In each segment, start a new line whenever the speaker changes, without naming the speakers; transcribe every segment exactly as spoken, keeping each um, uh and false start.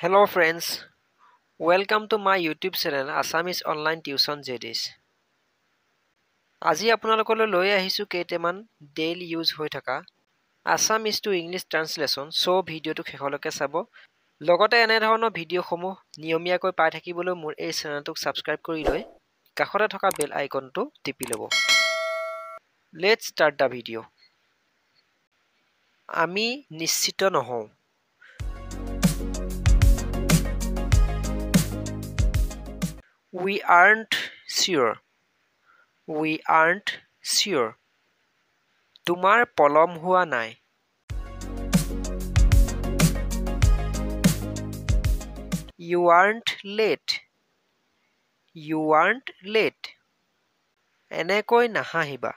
Hello friends, welcome to my YouTube channel Assamese Online Tuition J D S. আজি আপোনালোকলৈ লৈ আহিছো কেইটামান ডেইলি ইউজ হৈ থকা Assamese to English translation so ভিডিওটো শেষলৈকে চাব লগতে এনে ধৰণৰ ভিডিওসমূহ নিয়মীয়াকৈ পাই থাকিবলৈ মোৰ এই চেনেলটোক সাবস্ক্ৰাইব কৰি লৈ কাষতে থকা বেল আইকনটো টিপি ল'ব Let's start the video আমি নিশ্চিত নহওঁ We aren't sure. We aren't sure. Tumar polom hua nai. You aren't late. You aren't late. Ene koi nahahiba.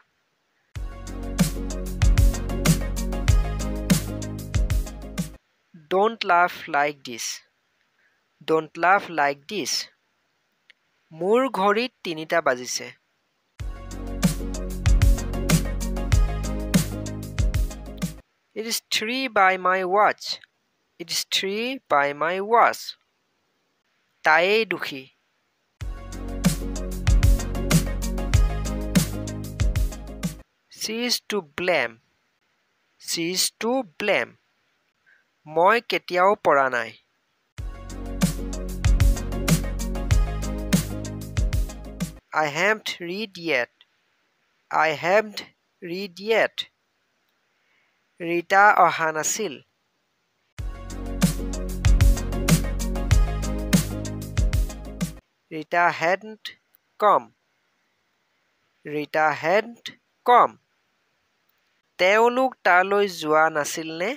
Don't laugh like this. Don't laugh like this. মোৰ ঘড়ীত তিনিটা বাজিছে It is three by my watch It is three by my watch তাই দুখী She is to blame She is to blame মই কেতিয়াও পৰা নাই I haven't read yet. I haven't read yet. Rita অহা নাছিল. Rita hadn't come. Rita hadn't come. তেওঁলোক তালৈ যোৱা নাছিল নে?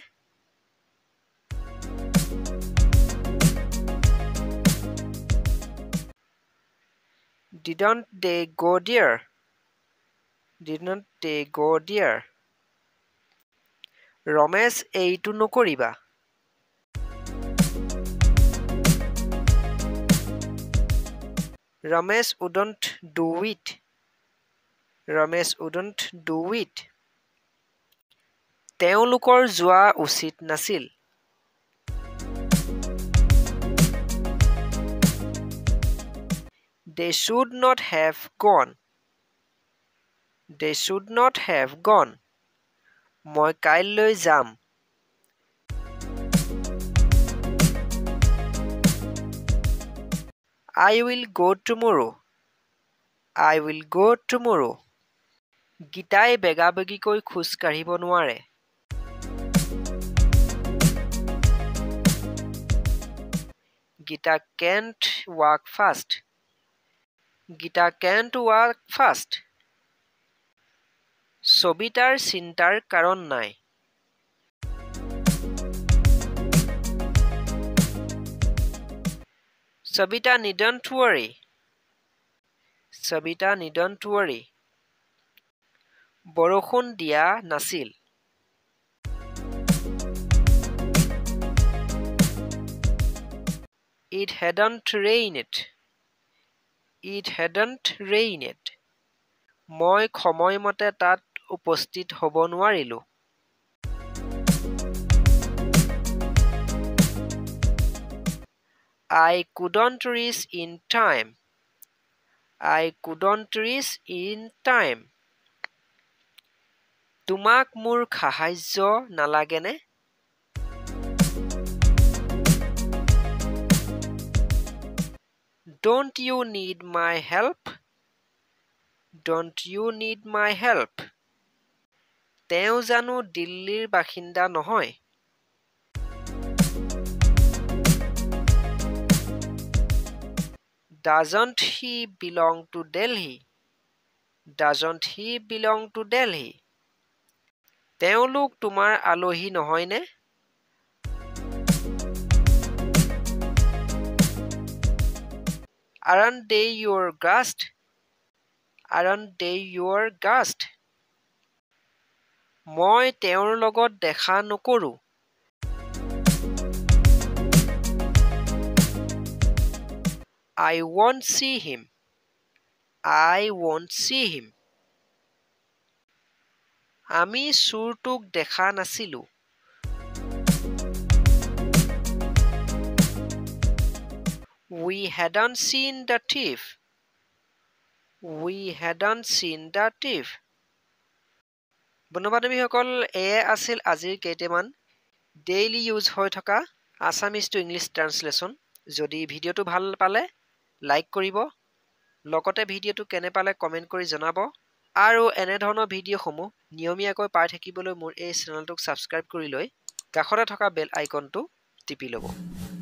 Didn't they go there? Didn't they go there? Ramesh eitu nokoriba. Ramesh wouldn't do it. Ramesh wouldn't do it. Teolukor joa usit nasil. They should not have gone. They should not have gone. মই কাইলৈ যাম. I will go tomorrow. I will go tomorrow. গীতাই বেগাবেগিকৈ খোজ কাঢ়িব নোৱাৰে. Gita can't walk fast. Gita can't walk fast. Sobitar sintar karon nai. Sobita needn't worry. Sobita needn't worry. Borokhun dia nasil. It hadn't rained. It hadn't rained. মই সময়মতে তাত উপস্থিত হ'ব নোৱাৰিলো I couldn't reach in time I couldn't reach in time তোমাক মোৰ সাহায্য নালাগেনে Don't you need my help? Don't you need my help? তেওঁ জানো দিল্লীৰ বাসিন্দা নহয় Doesn't he belong to Delhi? Doesn't he belong to Delhi? তেওঁলোক তোমাৰ আলহী নহয়নে Aren't they your guest? Aren't they your guest? মই তেওঁৰ লগত দেখা নকৰো I won't see him. I won't see him. আমি চুৰটোক দেখা নাছিলো We hadn't seen the thief. We hadn't seen the thief. বন্ধু-বান্ধৱীসকল এয়ে আছিল আজিৰ কেইটামান ডেইলি ইউজ হৈ থকা আছামিজ টু ইংলিছ ট্ৰান্সলেশ্যন। যদি ভিডিঅ'টো ভাল পালে লাইক কৰিব, লগতে ভিডিঅ'টো কেনে পালে কমেণ্ট কৰি জনাব আৰু এনেধৰণৰ ভিডিঅ'সমূহ নিয়মীয়াকৈ পাই থাকিবলৈ মোৰ এই চেনেলটোক ছাবস্ক্ৰাইব কৰি লৈ কাষতে থকা বেল আইকনটো টিপি ল'ব।